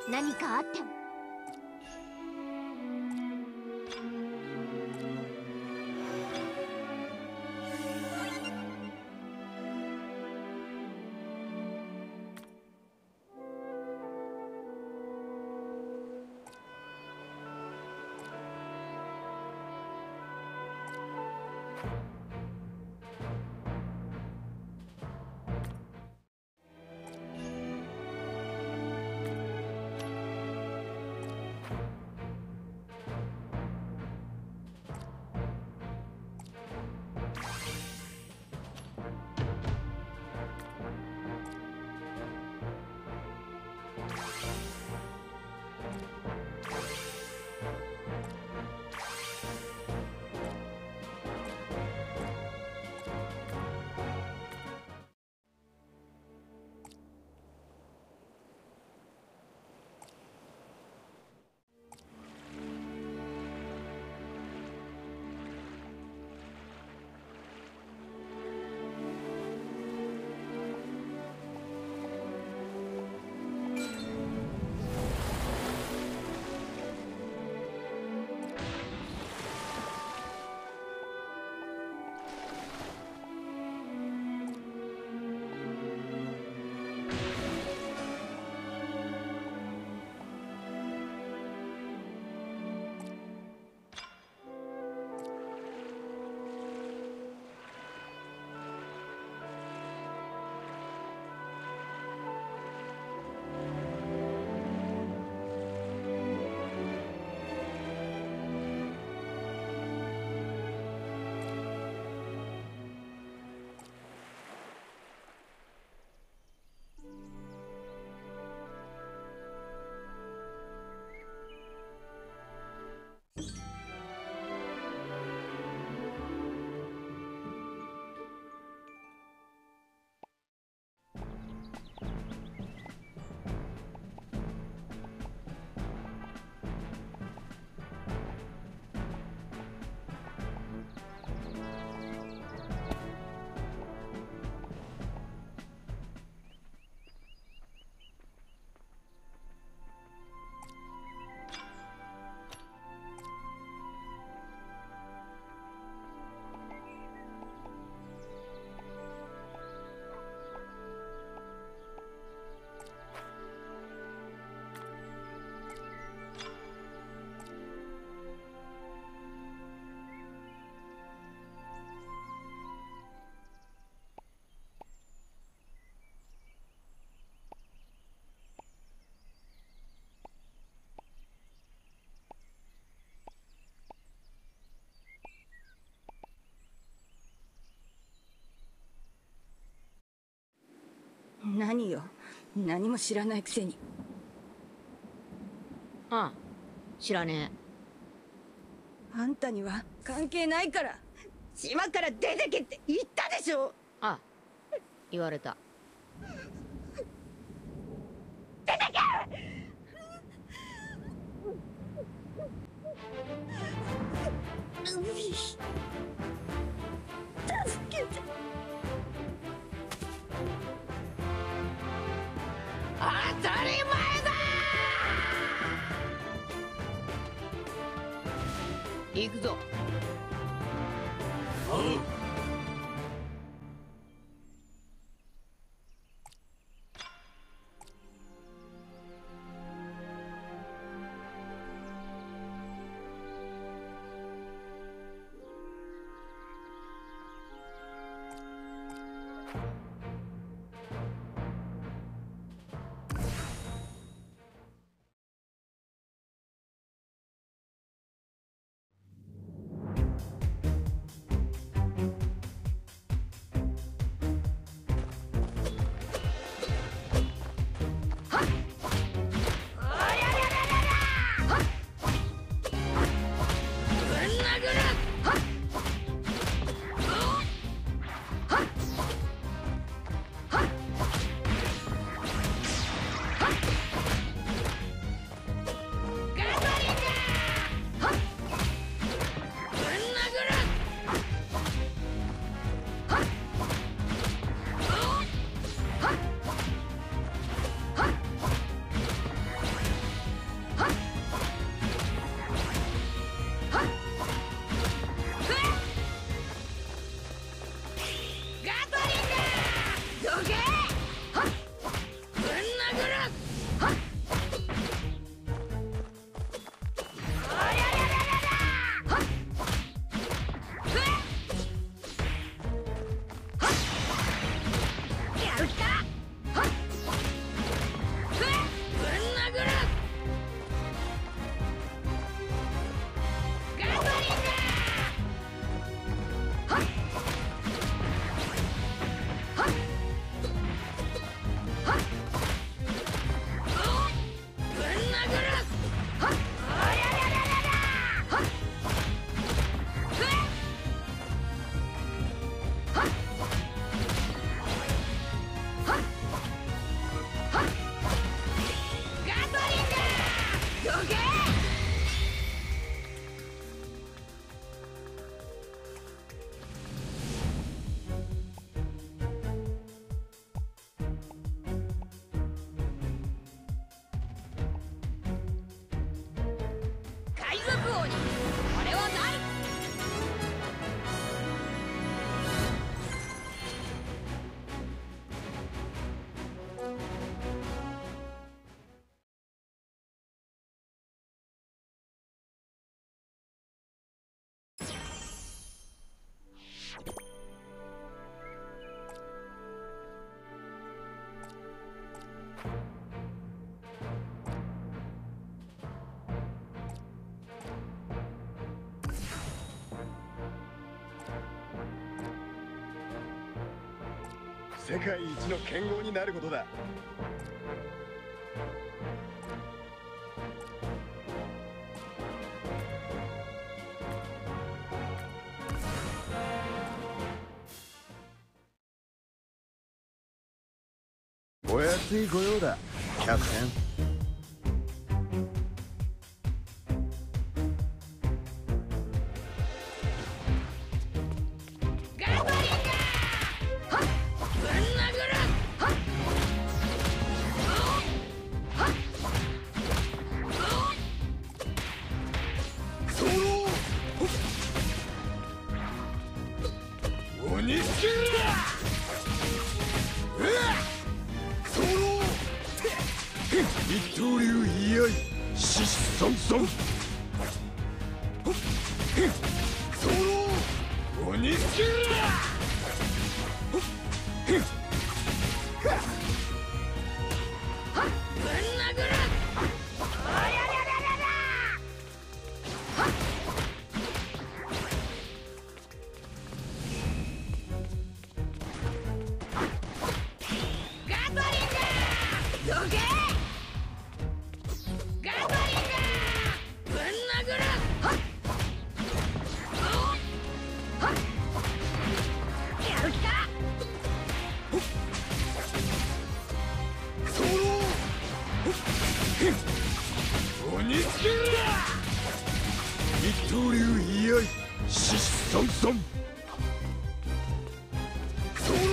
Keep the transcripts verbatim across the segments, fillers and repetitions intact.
何かあっても。 何よ、何も知らないくせに。 ああ、知らねえ。あんたには関係ないから島から出てけって言ったでしょ。 ああ、言われた。 出てけ。助けて。当たり前だ。 行くぞ。 おう。 る気か。はっふえぶん殴る。ガトリング。はっはっはっぶん殴る。はっおりゃりゃりゃりゃりゃ。はっふえはっはっはっガトリング。どけ。海賊王に俺はなる。 世界一の剣豪になることだ。お安い御用だ、キャプテン。 ガトリング。はっぶん殴る。はっはっソロ鬼スキルだ。ソロ一刀流居合獅子孫孫。ソロ鬼スキルだ。 はっぶん殴る。おりゃりゃりゃりゃりゃ。はっガトリング。どけ。ガトリング。ぶん殴る。はっはっやる気か。 ソロ鬼スキルだ。一刀流居合獅子孫孫。ソロ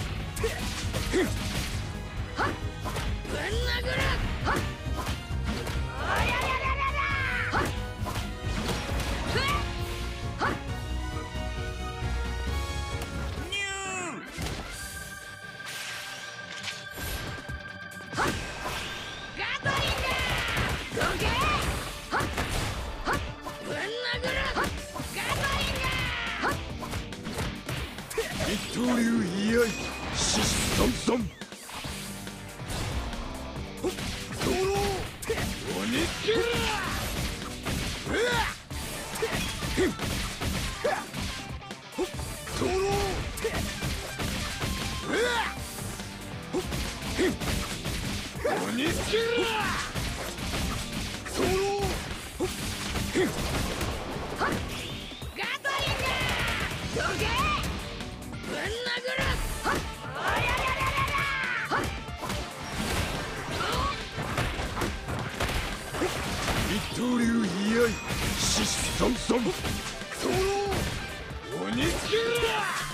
はっぶん殴る。はっおりゃりゃりゃりゃりゃ。はっふえはっニューはっガトリング。どけ。はっはっぶん殴る。はっガトリング。はっ一刀流居合獅子孫孫。ソロ鬼スキルだ。ソロ鬼スキルだ。ソロはっガトリング。どけ。ぶん殴る。はっおりゃりゃりゃりゃりゃ。はっ一刀流居合獅子孫孫。ソロ鬼スキルだ。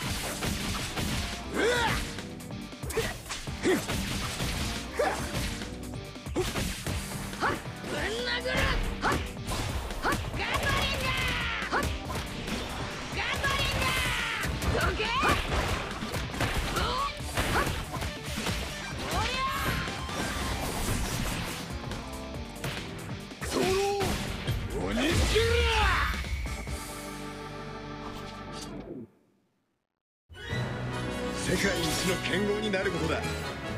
はっぶん殴る。はっはっガトリング。はっガトリング。どけ。はっはっおりゃ。 ソロ鬼スキルだ。世界一のの剣豪になることだ。